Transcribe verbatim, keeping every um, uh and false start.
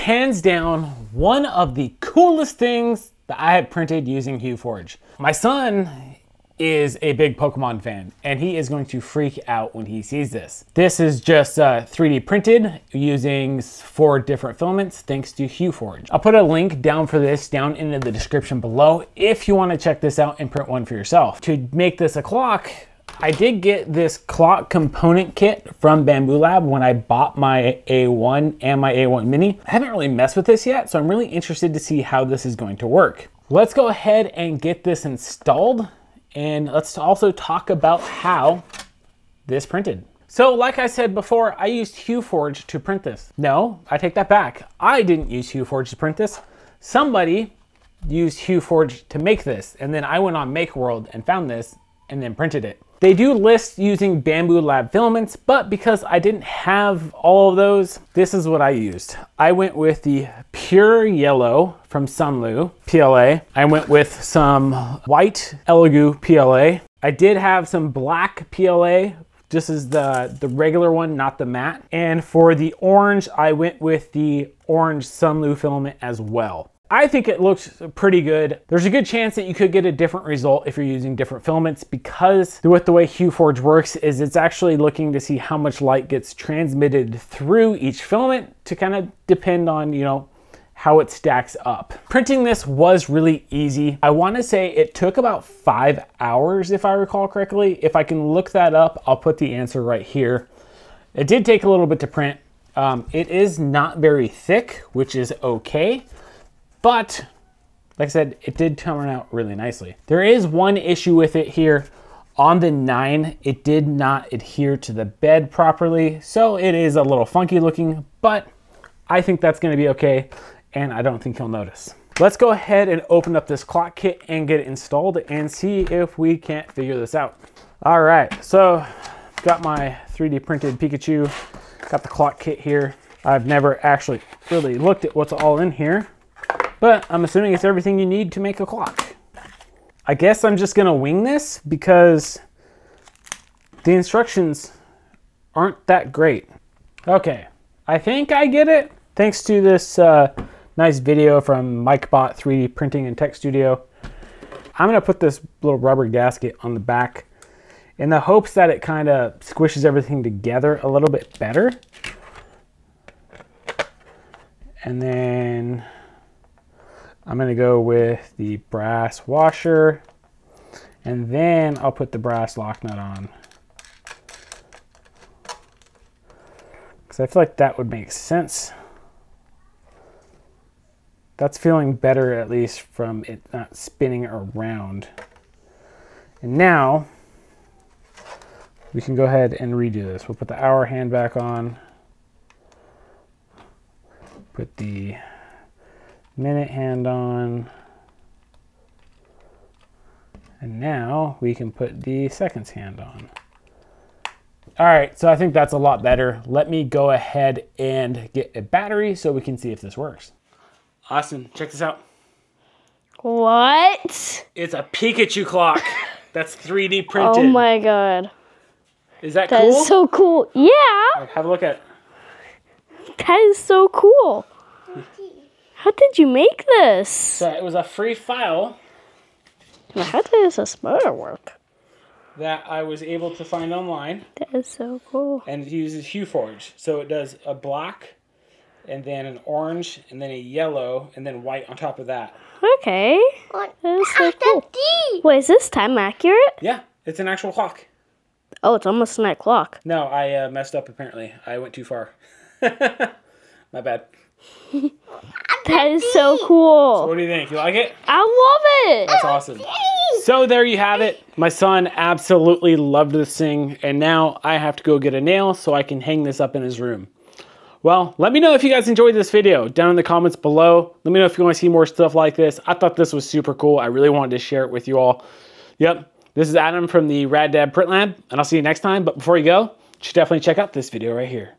hands down one of the coolest things that I have printed using HueForge. My son is a big Pokemon fan, and he is going to freak out when he sees this. This is just uh, three D printed using four different filaments thanks to HueForge. I'll put a link down for this down in the description below if you want to check this out and print one for yourself. To make this a clock, I did get this clock component kit from Bambu Lab when I bought my A one and my A one Mini. I haven't really messed with this yet, so I'm really interested to see how this is going to work. Let's go ahead and get this installed. And let's also talk about how this printed. So like I said before, I used HueForge to print this. No, I take that back. I didn't use HueForge to print this. Somebody used HueForge to make this. And then I went on MakeWorld and found this and then printed it. They do list using Bambu Lab filaments, but because I didn't have all of those, this is what I used. I went with the pure yellow from Sunlu P L A. I went with some white Elegoo P L A. I did have some black P L A. This is the, the regular one, not the matte. And for the orange, I went with the orange Sunlu filament as well. I think it looks pretty good. There's a good chance that you could get a different result if you're using different filaments, because with the way HueForge works is it's actually looking to see how much light gets transmitted through each filament to kind of depend on, you know, how it stacks up. Printing this was really easy. I want to say it took about five hours if I recall correctly. If I can look that up, I'll put the answer right here. It did take a little bit to print. Um, it is not very thick, which is okay. But like I said, it did turn out really nicely. There is one issue with it here. On the nine, it did not adhere to the bed properly. So it is a little funky looking, but I think that's gonna be okay. And I don't think he'll notice. Let's go ahead and open up this clock kit and get it installed and see if we can't figure this out. All right, so got my three D printed Pikachu, got the clock kit here. I've never actually really looked at what's all in here, but I'm assuming it's everything you need to make a clock. I guess I'm just gonna wing this because the instructions aren't that great. Okay, I think I get it. Thanks to this uh, nice video from MikeBot three D Printing and Tech Studio. I'm gonna put this little rubber gasket on the back in the hopes that it kind of squishes everything together a little bit better. And then I'm gonna go with the brass washer, and then I'll put the brass lock nut on. Because I feel like that would make sense. That's feeling better, at least from it not spinning around. And now we can go ahead and redo this. We'll put the hour hand back on. Put the minute hand on. And now we can put the seconds hand on. All right, so I think that's a lot better. Let me go ahead and get a battery so we can see if this works. Austin, check this out. What? It's a Pikachu clock that's three D printed. Oh my god. Is that, that cool? That is so cool. Yeah. Have a look at it. That is so cool. How did you make this? So it was a free file. How does this motor work? That I was able to find online. That is so cool. And it uses HueForge. So it does a black, and then an orange, and then a yellow, and then white on top of that. Okay. That is so cool. Wait, is this time accurate? Yeah, it's an actual clock. Oh, it's almost a night clock. No, I uh, messed up apparently. I went too far. My bad. That is so cool. So what do you think? You like it? I love it. That's awesome. So there you have it. My son absolutely loved this thing, and now I have to go get a nail so I can hang this up in his room. Well, let me know if you guys enjoyed this video down in the comments below. Let me know if you want to see more stuff like this. I thought this was super cool. I really wanted to share it with you all. Yep, this is Adam from the Rad Dad Print Lab, and I'll see you next time. But before you go, you should definitely check out this video right here.